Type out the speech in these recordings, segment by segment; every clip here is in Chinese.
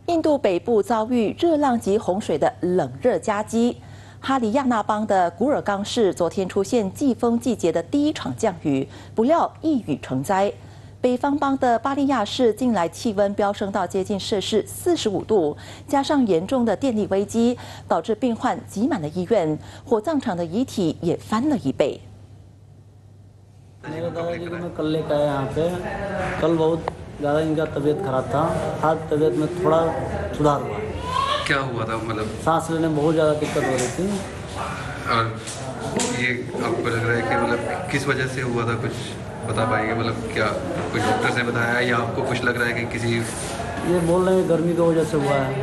印度北部遭遇热浪及洪水的冷热夹击，哈里亚纳邦的古尔冈市昨天出现季风季节的第一场降雨，不料一雨成灾。北方邦的巴利亚市近来气温飙升到接近摄氏45度，加上严重的电力危机，导致病患挤满了医院，火葬场的遗体也翻了1倍。 मेरे दादाजी को मैं कल लेकर आया यहाँ पे कल बहुत ज़्यादा इनका तबीयत खराब था आज तबीयत में थोड़ा सुधार हुआ क्या हुआ था मतलब सांस लेने में बहुत ज़्यादा दिक्कत हो रही थी और ये आपको लग रहा है कि मतलब किस वजह से हुआ था कुछ बता पाएंगे मतलब क्या कोई डॉक्टर ने बताया या आपको कुछ लग रहा है कि किसी ये बोल रहे हैं गर्मी की वजह से हुआ है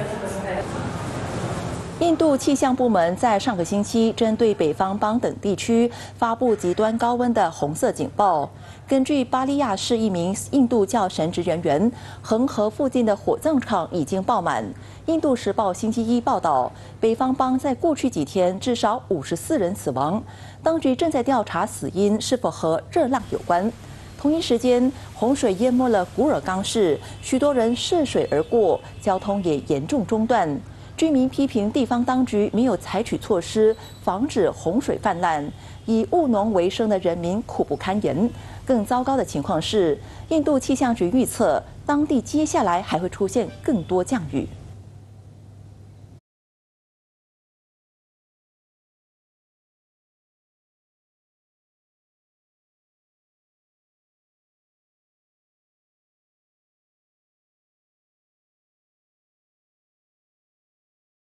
印度气象部门在上个星期针对北方邦等地区发布极端高温的红色警报。根据巴利亚市一名印度教神职人员，恒河附近的火葬场已经爆满。印度时报星期一报道，北方邦在过去几天至少54人死亡，当局正在调查死因是否和热浪有关。同一时间，洪水淹没了古尔冈市，许多人涉水而过，交通也严重中断。 居民批评地方当局没有采取措施防止洪水泛滥，以务农为生的人民苦不堪言。更糟糕的情况是，印度气象局预测，当地接下来还会出现更多降雨。